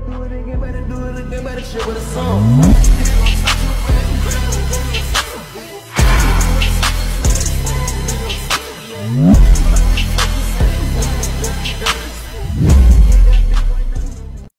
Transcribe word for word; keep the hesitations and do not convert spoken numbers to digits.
Do it again, better do it again, better shit with a song.